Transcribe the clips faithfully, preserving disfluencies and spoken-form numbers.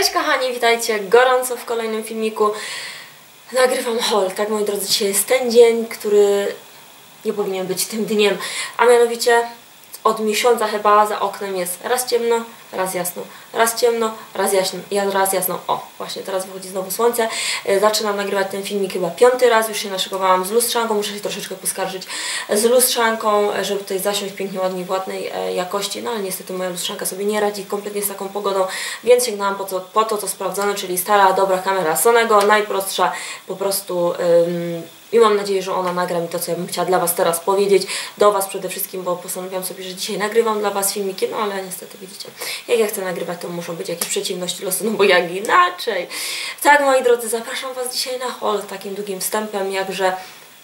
Cześć kochani, witajcie gorąco w kolejnym filmiku. Nagrywam haul, tak moi drodzy, dzisiaj jest ten dzień, który nie powinien być tym dniem, a mianowicie od miesiąca chyba za oknem jest raz ciemno, raz jasno, raz ciemno, raz jasno, raz jasno. O, właśnie teraz wychodzi znowu słońce. Zaczynam nagrywać ten filmik chyba piąty raz, już się naszykowałam z lustrzanką, muszę się troszeczkę poskarżyć z lustrzanką, żeby tutaj zasiąść pięknie, ładnie, w ładnej jakości, no ale niestety moja lustrzanka sobie nie radzi kompletnie z taką pogodą, więc sięgnęłam po to, po to co sprawdzone, czyli stara, dobra kamera Sonego, najprostsza po prostu. Ym, I mam nadzieję, że ona nagra mi to, co ja bym chciała dla Was teraz powiedzieć, do Was przede wszystkim, bo postanowiłam sobie, że dzisiaj nagrywam dla Was filmiki, no ale niestety widzicie, jak ja chcę nagrywać, to muszą być jakieś przeciwności losu, no bo jak inaczej. Tak, moi drodzy, zapraszam Was dzisiaj na haul takim długim wstępem, jakże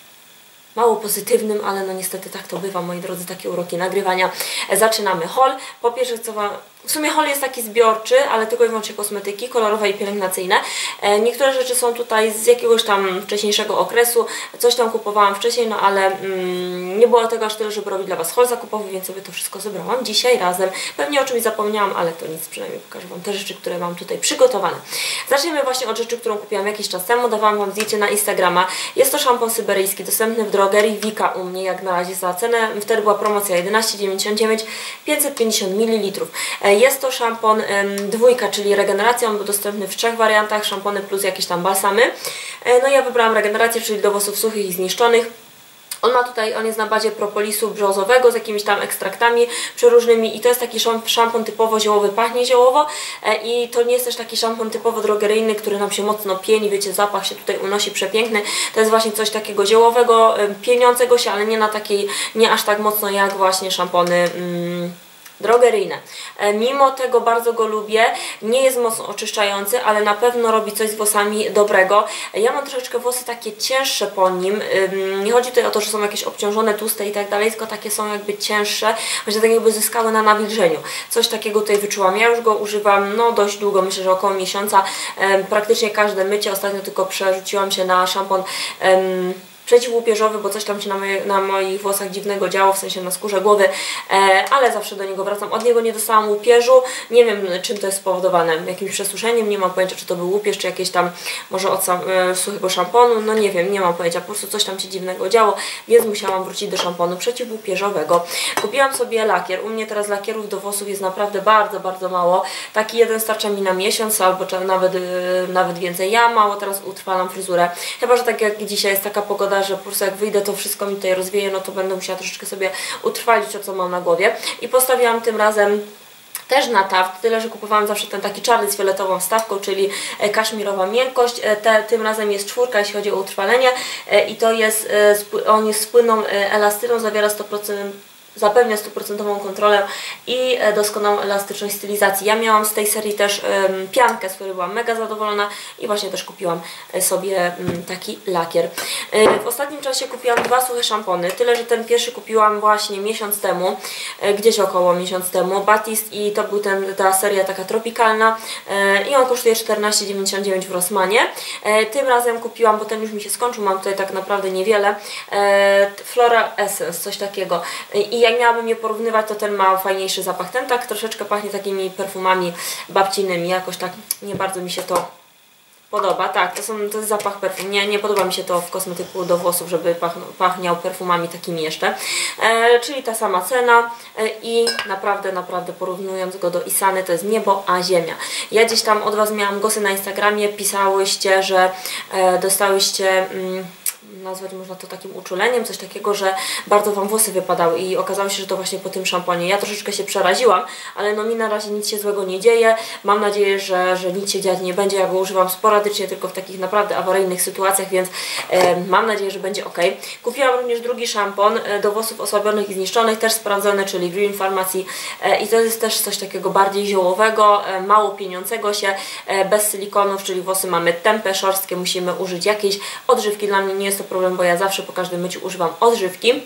mało pozytywnym, ale no niestety tak to bywa, moi drodzy, takie uroki nagrywania. Zaczynamy haul. Po pierwsze chcę Wam... W sumie haul jest taki zbiorczy, ale tylko i wyłącznie kosmetyki, kolorowe i pielęgnacyjne. E, niektóre rzeczy są tutaj z jakiegoś tam wcześniejszego okresu, coś tam kupowałam wcześniej, no ale mm, nie było tego aż tyle, żeby robić dla Was haul zakupowy, więc sobie to wszystko zebrałam dzisiaj razem. Pewnie o czymś zapomniałam, ale to nic, przynajmniej pokażę Wam te rzeczy, które mam tutaj przygotowane. Zaczniemy właśnie od rzeczy, którą kupiłam jakiś czas temu, dawałam Wam zdjęcie na Instagrama. Jest to szampon syberyjski, dostępny w drogerii Wika u mnie, jak na razie za cenę. Wtedy była promocja jedenaście dziewięćdziesiąt dziewięć, pięćset pięćdziesiąt mililitrów. Jest to szampon ym, dwójka, czyli regeneracja. On był dostępny w trzech wariantach, szampony plus jakieś tam balsamy. E, no ja wybrałam regenerację, czyli do włosów suchych i zniszczonych. On ma tutaj, on jest na bazie propolisu brzozowego z jakimiś tam ekstraktami przeróżnymi i to jest taki szampon typowo ziołowy, pachnie ziołowo e, i to nie jest też taki szampon typowo drogeryjny, który nam się mocno pieni, wiecie, zapach się tutaj unosi przepiękny. To jest właśnie coś takiego ziołowego, e, pieniącego się, ale nie na takiej, nie aż tak mocno jak właśnie szampony mm, drogeryjne. E, mimo tego bardzo go lubię, nie jest mocno oczyszczający, ale na pewno robi coś z włosami dobrego. E, ja mam troszeczkę włosy takie cięższe po nim, e, nie chodzi tutaj o to, że są jakieś obciążone, tłuste i tak dalej, tylko takie są jakby cięższe, właśnie tak jakby zyskały na nawilżeniu. Coś takiego tutaj wyczułam. Ja już go używam no dość długo, myślę, że około miesiąca. E, praktycznie każde mycie, ostatnio tylko przerzuciłam się na szampon e, przeciwłupieżowy, bo coś tam się na, moje, na moich włosach dziwnego działo, w sensie na skórze głowy, e, ale zawsze do niego wracam. Od niego nie dostałam łupieżu, nie wiem czym to jest spowodowane, jakimś przesuszeniem, nie mam pojęcia, czy to był łupież, czy jakieś tam może od sam, e, suchego szamponu, no nie wiem, nie mam pojęcia, po prostu coś tam się dziwnego działo, więc musiałam wrócić do szamponu przeciwłupieżowego. Kupiłam sobie lakier, u mnie teraz lakierów do włosów jest naprawdę bardzo, bardzo mało, taki jeden starcza mi na miesiąc, albo nawet, e, nawet więcej. Ja mało teraz utrwalam fryzurę, chyba że tak jak dzisiaj jest taka pogoda, że po prostu jak wyjdę, to wszystko mi tutaj rozwieje, no to będę musiała troszeczkę sobie utrwalić to, co mam na głowie. I postawiłam tym razem też na taft, tyle, że kupowałam zawsze ten taki czarny z fioletową wstawką, czyli kaszmirowa miękkość. Te, tym razem jest czwórka, jeśli chodzi o utrwalenie i to jest, on jest z płynną elastyną, zawiera sto procent, zapewnia stuprocentową kontrolę i doskonałą elastyczność stylizacji. Ja miałam z tej serii też um, piankę, z której byłam mega zadowolona i właśnie też kupiłam sobie um, taki lakier. Um, w ostatnim czasie kupiłam dwa suche szampony, tyle, że ten pierwszy kupiłam właśnie miesiąc temu, um, gdzieś około miesiąc temu, Batiste, i to był ten, ta seria taka tropikalna um, i on kosztuje czternaście dziewięćdziesiąt dziewięć w Rossmanie. Um, tym razem kupiłam, bo ten już mi się skończył, mam tutaj tak naprawdę niewiele, um, Flora Essence, coś takiego. I jak miałabym je porównywać, to ten ma fajniejszy zapach. Ten tak troszeczkę pachnie takimi perfumami babcinymi. Jakoś tak nie bardzo mi się to podoba. Tak, to, są, to jest zapach perfum. Nie, nie podoba mi się to w kosmetyku do włosów, żeby pachno, pachniał perfumami takimi jeszcze. E, czyli ta sama cena e, i naprawdę, naprawdę porównując go do Isany, to jest niebo a ziemia. Ja gdzieś tam od Was miałam głosy na Instagramie, pisałyście, że e, dostałyście... Mm, nazwać można to takim uczuleniem, coś takiego, że bardzo Wam włosy wypadały i okazało się, że to właśnie po tym szamponie. Ja troszeczkę się przeraziłam, ale no mi na razie nic się złego nie dzieje. Mam nadzieję, że, że nic się dziać nie będzie. Ja go używam sporadycznie, tylko w takich naprawdę awaryjnych sytuacjach, więc e, mam nadzieję, że będzie ok. Kupiłam również drugi szampon e, do włosów osłabionych i zniszczonych, też sprawdzony, czyli Green Pharmacy e, i to jest też coś takiego bardziej ziołowego, e, mało pieniącego się, e, bez silikonów, czyli włosy mamy tępe, szorstkie, musimy użyć jakiejś odżywki. Dla mnie nie jest to problem, bo ja zawsze po każdym myciu używam odżywki.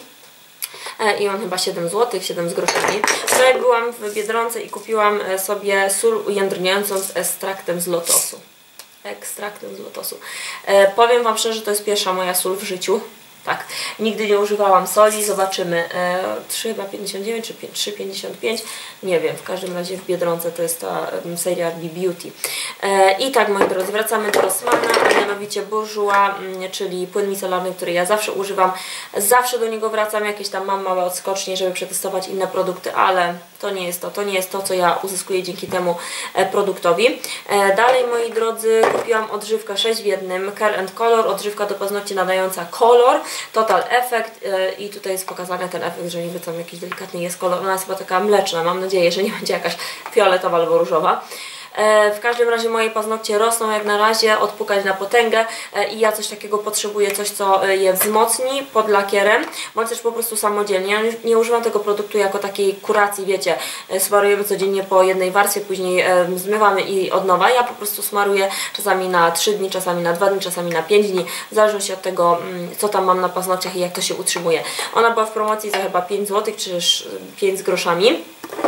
I on chyba siedem złotych, siedem z groszami. Wczoraj byłam w Biedronce i kupiłam sobie sól ujędrniającą z ekstraktem z lotosu. Ekstraktem z lotosu. E, powiem Wam szczerze, że to jest pierwsza moja sól w życiu. Tak, nigdy nie używałam soli, zobaczymy. E, trzy chyba pięćdziesiąt dziewięć czy trzy pięćdziesiąt pięć, nie wiem, w każdym razie w Biedronce to jest ta um, seria B Beauty. E, I tak, moi drodzy, wracamy do Rossmana, a mianowicie Bourjois, mm, czyli płyn micelarny, który ja zawsze używam. Zawsze do niego wracam, jakieś tam mam małe odskocznie, żeby przetestować inne produkty, ale to nie jest to, to nie jest to, co ja uzyskuję dzięki temu e, produktowi. E, dalej, moi drodzy, kupiłam odżywkę sześć w jednym, Care and Color, odżywka do paznokci nadająca kolor, Total Effect e, i tutaj jest pokazany ten efekt, że niby tam jakiś delikatny jest kolor, ona jest chyba taka mleczna, mam nadzieję, że nie będzie jakaś fioletowa albo różowa. W każdym razie moje paznokcie rosną jak na razie, odpukać na potęgę i ja coś takiego potrzebuję, coś co je wzmocni pod lakierem, bądź też po prostu samodzielnie. Ja nie używam tego produktu jako takiej kuracji, wiecie, smarujemy codziennie po jednej warstwie, później zmywamy i od nowa. Ja po prostu smaruję czasami na trzy dni, czasami na dwa dni, czasami na pięć dni, w zależności od tego, co tam mam na paznokciach i jak to się utrzymuje. Ona była w promocji za chyba pięć złotych, czy pięć z groszami.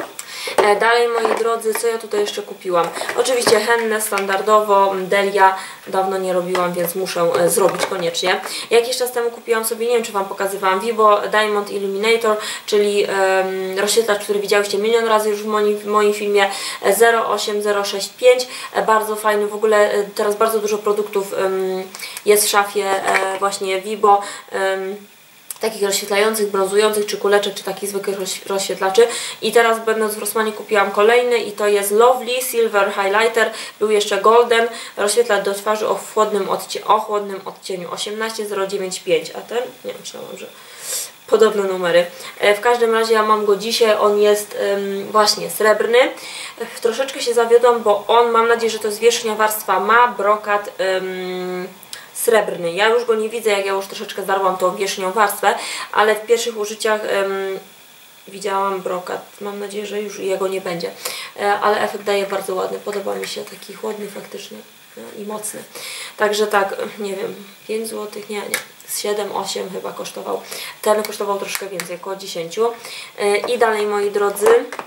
Dalej, moi drodzy, co ja tutaj jeszcze kupiłam? Oczywiście hennę standardowo, Delia, dawno nie robiłam, więc muszę zrobić koniecznie. Jakiś czas temu kupiłam sobie, nie wiem czy Wam pokazywałam, Vibo Diamond Illuminator, czyli um, rozświetlacz, który widziałyście milion razy już w moim, w moim filmie, zero osiem zero sześć pięć, bardzo fajny, w ogóle teraz bardzo dużo produktów um, jest w szafie e, właśnie Vibo, um, takich rozświetlających, brązujących, czy kuleczek, czy takich zwykłych rozświetlaczy. I teraz będąc w Rossmanie kupiłam kolejny i to jest Lovely Silver Highlighter. Był jeszcze Golden, rozświetlacz do twarzy o chłodnym, odcie o chłodnym odcieniu osiemnaście zero dziewięć pięć, a ten? Nie, myślałam, że podobne numery. W każdym razie ja mam go dzisiaj, on jest um, właśnie srebrny. Troszeczkę się zawiodłam, bo on, mam nadzieję, że to jest wierzchnia warstwa, ma brokat um, srebrny. Ja już go nie widzę, jak ja już troszeczkę zdarłam tą wierzchnią warstwę, ale w pierwszych użyciach um, widziałam brokat. Mam nadzieję, że już jego nie będzie. E, ale efekt daje bardzo ładny. Podoba mi się, taki chłodny faktycznie, no, i mocny. Także tak, nie wiem, pięć złotych, nie, nie. siedem osiem chyba kosztował. Ten kosztował troszkę więcej, około dziesięć. E, I dalej, moi drodzy,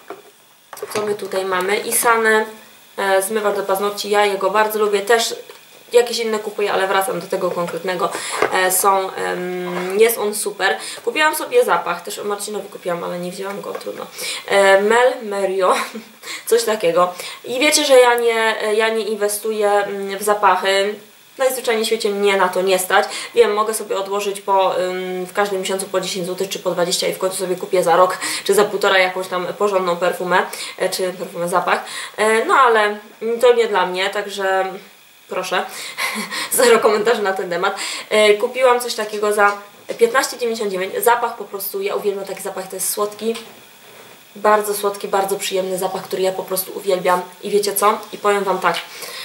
co my tutaj mamy? Isane e, zmywacz do paznokci. Ja jego bardzo lubię. Też jakieś inne kupuję, ale wracam do tego konkretnego. E, są, um, jest on super. Kupiłam sobie zapach, też Marcinowi kupiłam, ale nie wzięłam go, trudno. E, Mel Merio, coś takiego. I wiecie, że ja nie, ja nie inwestuję w zapachy. Najzwyczajniej w świecie mnie na to nie stać. Wiem, mogę sobie odłożyć po, w każdym miesiącu po dziesięć złotych czy po dwadzieścia i w końcu sobie kupię za rok czy za półtora jakąś tam porządną perfumę, czy perfumę zapach. No ale to nie dla mnie, także proszę, zero komentarzy na ten temat. Kupiłam coś takiego za piętnaście dziewięćdziesiąt dziewięć. Zapach po prostu, ja uwielbiam taki zapach, to jest słodki. Bardzo słodki, bardzo przyjemny zapach, który ja po prostu uwielbiam. I wiecie co? I powiem Wam tak.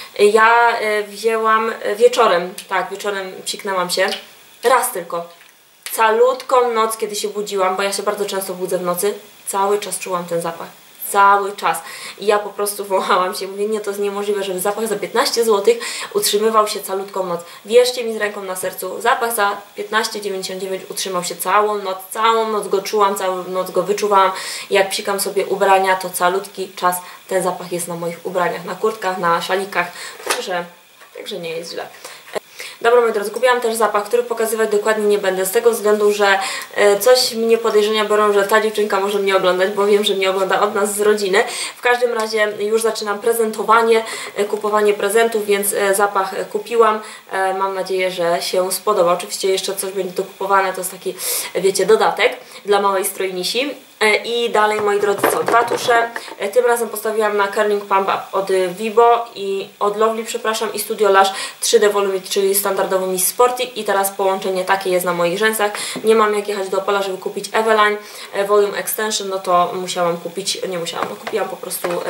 Ja wzięłam wieczorem, tak, wieczorem psiknęłam się, raz tylko, calutką noc, kiedy się budziłam, bo ja się bardzo często budzę w nocy, cały czas czułam ten zapach, cały czas. I ja po prostu wołałam się, mówię, nie, to jest niemożliwe, żeby zapach za piętnaście złotych utrzymywał się calutką noc. Wierzcie mi z ręką na sercu, zapach za piętnaście dziewięćdziesiąt dziewięć utrzymał się całą noc, całą noc go czułam, całą noc go wyczuwałam. Jak psikam sobie ubrania, to calutki czas ten zapach jest na moich ubraniach, na kurtkach, na szalikach, także, także nie jest źle. Dobra, moi drodzy, kupiłam też zapach, który pokazywać dokładnie nie będę, z tego względu, że e, coś mnie podejrzenia biorą, że ta dziewczynka może mnie oglądać, bo wiem, że mnie ogląda od nas z rodziny. W każdym razie już zaczynam prezentowanie, e, kupowanie prezentów, więc e, zapach e, kupiłam. E, mam nadzieję, że się spodoba. Oczywiście jeszcze coś będzie dokupowane, to jest taki, wiecie, dodatek dla małej strojnisi. I dalej, moi drodzy, co? Dwa tusze. Tym razem postawiłam na Curling Pump od Vibo i od Lovely, przepraszam, i Studio Lash trzy D Volumit, czyli standardowo Miss Sporty. I teraz połączenie takie jest na moich rzęsach. Nie mam jak jechać do Opola, żeby kupić Eveline Volume Extension, no to musiałam kupić, nie musiałam, no kupiłam po prostu um,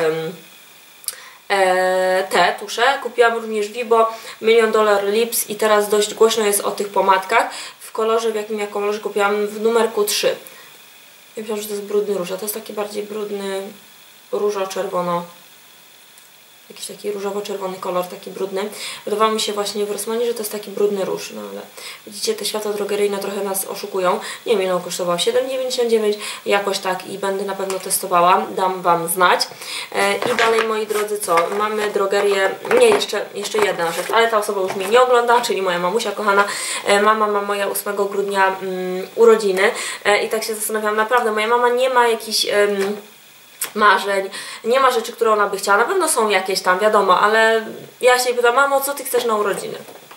e, te tusze. Kupiłam również Vibo Million Dollar Lips i teraz dość głośno jest o tych pomadkach. W kolorze, w jakim ja kolorze kupiłam, w numerku trzy. Ja myślałam, że to jest brudny róż, a to jest taki bardziej brudny różo-czerwono. jakiś taki różowo-czerwony kolor, taki brudny. Wydawało mi się właśnie w Rossmanie, że to jest taki brudny róż, no ale widzicie, te światła drogeryjne trochę nas oszukują. Nie wiem, ile on kosztował, siedem dziewięćdziesiąt dziewięć, jakoś tak i będę na pewno testowała, dam Wam znać. I dalej, moi drodzy, co? Mamy drogerię, nie, jeszcze, jeszcze jedna rzecz, ale ta osoba już mnie nie ogląda, czyli moja mamusia kochana. Mama ma moja ósmego grudnia um, urodziny i tak się zastanawiam, naprawdę, moja mama nie ma jakichś um, marzeń, nie ma rzeczy, które ona by chciała, na pewno są jakieś tam, wiadomo, ale ja się jej pytam, mamo, co Ty chcesz na urodziny?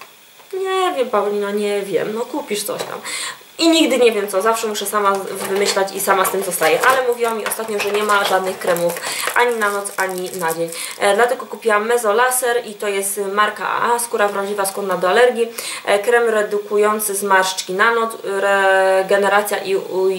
Nie wiem, Paulina, nie wiem, no kupisz coś tam. I nigdy nie wiem co, zawsze muszę sama wymyślać i sama z tym zostaję. Ale mówiła mi ostatnio, że nie ma żadnych kremów ani na noc, ani na dzień. E, dlatego kupiłam Mezolaser i to jest marka A A, skóra wrażliwa, skłonna do alergii. E, krem redukujący zmarszczki na noc, regeneracja i uj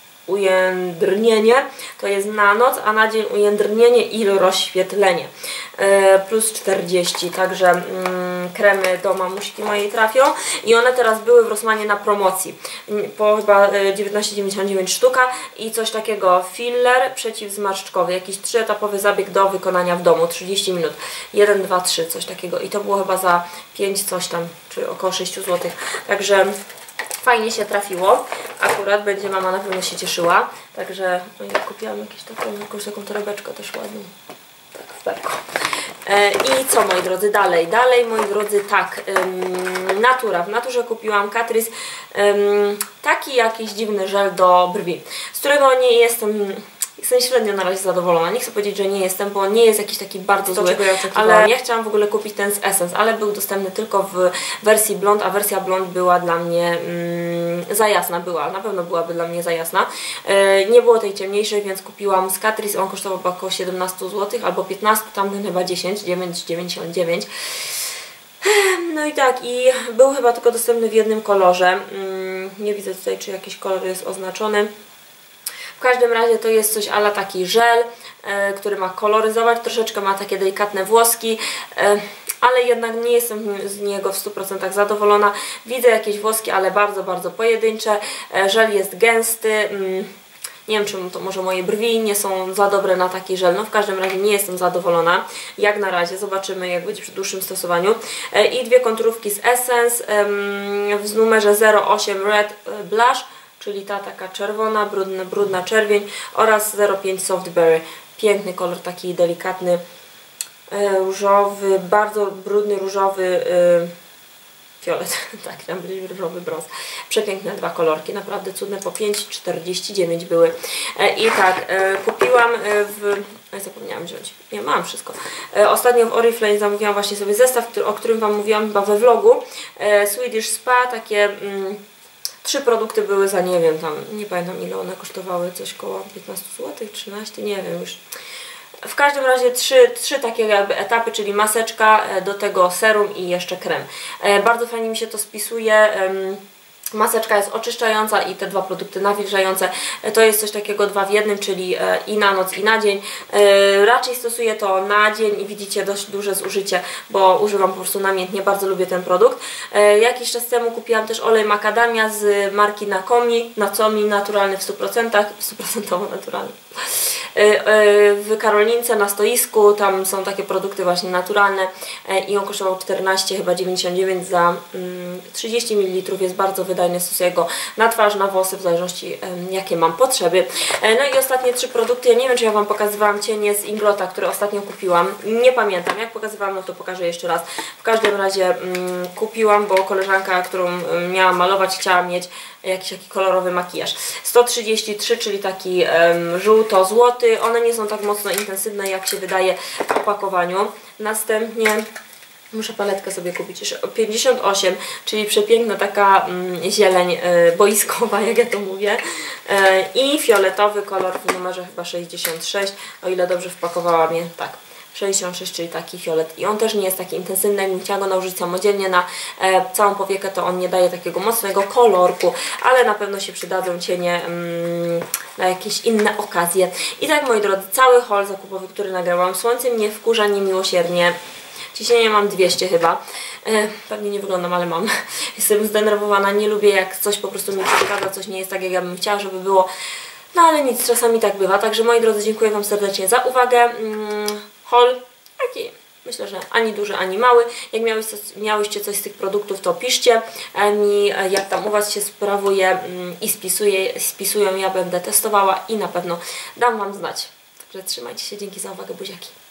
ujędrnienie, to jest na noc, a na dzień ujędrnienie i rozświetlenie. E, plus czterdzieści, także mm, kremy do mamuśki mojej trafią i one teraz były w Rossmanie na promocji. Po chyba dziewiętnaście dziewięćdziesiąt dziewięć sztuka i coś takiego filler przeciwzmarszczkowy, jakiś trzyetapowy zabieg do wykonania w domu, trzydzieści minut. jeden, dwa, trzy, coś takiego i to było chyba za pięć coś tam, czy około sześć złotych. Także fajnie się trafiło, akurat będzie mama na pewno się cieszyła, także no ja kupiłam jakąś taką, jakąś taką torebeczkę też ładną, tak w beko. E, I co, moi drodzy, dalej, dalej, moi drodzy, tak, ym, Natura, w Naturze kupiłam Catrice, ym, taki jakiś dziwny żel do brwi, z którego nie jestem... Jestem średnio na razie zadowolona. Nie chcę powiedzieć, że nie jestem, bo nie jest jakiś taki bardzo zły, ja ale ja chciałam w ogóle kupić ten z Essence, ale był dostępny tylko w wersji blond, a wersja blond była dla mnie mm, za jasna, była, na pewno byłaby dla mnie za jasna. Yy, nie było tej ciemniejszej, więc kupiłam z Catrice, on kosztował około siedemnaście złotych albo piętnaście, tamten chyba dziesięć, dziewięć dziewięćdziesiąt dziewięć. No i tak, i był chyba tylko dostępny w jednym kolorze. Yy, nie widzę tutaj, czy jakiś kolor jest oznaczony. W każdym razie to jest coś ala taki żel, e, który ma koloryzować, troszeczkę ma takie delikatne włoski, e, ale jednak nie jestem z niego w stu procentach zadowolona. Widzę jakieś włoski, ale bardzo, bardzo pojedyncze. E, żel jest gęsty. Mm, nie wiem, czy to może moje brwi nie są za dobre na taki żel. No w każdym razie nie jestem zadowolona. Jak na razie. Zobaczymy, jak będzie przy dłuższym stosowaniu. E, I dwie konturówki z Essence e, w numerze zero osiem Red Blush, czyli ta taka czerwona, brudna, brudna czerwień oraz zero pięć Softberry. Piękny kolor, taki delikatny, e, różowy, bardzo brudny różowy e, fiolet, tak, tam byli różowy brąz. Przepiękne dwa kolorki, naprawdę cudne, po pięć czterdzieści dziewięć były. E, I tak, e, kupiłam w... Oj, zapomniałam wziąć, nie, mam wszystko. E, ostatnio w Oriflame zamówiłam właśnie sobie zestaw, który, o którym Wam mówiłam chyba we vlogu. E, Swedish Spa, takie... Mm, Trzy produkty były za, nie wiem, tam, nie pamiętam ile one kosztowały, coś koło piętnaście złotych, trzynaście, nie wiem już. W każdym razie trzy, trzy takie jakby etapy, czyli maseczka, do tego serum i jeszcze krem. Bardzo fajnie mi się to spisuje. Maseczka jest oczyszczająca i te dwa produkty nawilżające to jest coś takiego dwa w jednym, czyli i na noc, i na dzień. Raczej stosuję to na dzień i widzicie dość duże zużycie, bo używam po prostu namiętnie, bardzo lubię ten produkt. Jakiś czas temu kupiłam też olej makadamia z marki Nakomi, Nacomi, naturalny w stu procentach, w stu procentach naturalny. W Karolince na stoisku, tam są takie produkty właśnie naturalne i on kosztował czternaście chyba dziewięćdziesiąt dziewięć za trzydzieści mililitrów, jest bardzo wydajny, stosuję go na twarz, na włosy, w zależności jakie mam potrzeby. No i ostatnie trzy produkty, ja nie wiem, czy ja Wam pokazywałam cienie z Inglota, które ostatnio kupiłam, nie pamiętam, jak pokazywałam, no to pokażę jeszcze raz. W każdym razie mm, kupiłam, bo koleżanka, którą miałam malować, chciała mieć jakiś taki kolorowy makijaż. sto trzydzieści trzy, czyli taki um, żółto-złoty. One nie są tak mocno intensywne, jak się wydaje w opakowaniu. Następnie muszę paletkę sobie kupić. Jeszcze pięćdziesiąt osiem, czyli przepiękna taka mm, zieleń y, boiskowa, jak ja to mówię. Y, I fioletowy kolor w numerze chyba sześćdziesiąt sześć, o ile dobrze wpakowałam je. Tak. sześćdziesiąt sześć, czyli taki fiolet i on też nie jest taki intensywny, jakbym chciała go nałożyć samodzielnie na e, całą powiekę, to on nie daje takiego mocnego kolorku, ale na pewno się przydadzą cienie mm, na jakieś inne okazje. I tak, moi drodzy, cały haul zakupowy, który nagrałam, słońce mnie wkurza niemiłosiernie. Ciśnienie mam dwieście chyba. E, pewnie nie wyglądam, ale mam. Jestem zdenerwowana, nie lubię jak coś po prostu mi przeszkadza, coś nie jest tak, jak ja bym chciała, żeby było. No ale nic, czasami tak bywa. Także, moi drodzy, dziękuję Wam serdecznie za uwagę. Mm, haul taki Myślę, że ani duży, ani mały. Jak miałyście, miałyście coś z tych produktów, to piszcie mi, jak tam u Was się sprawuje i spisuje, spisują. Ja będę testowała i na pewno dam Wam znać. Także trzymajcie się, dzięki za uwagę, buziaki.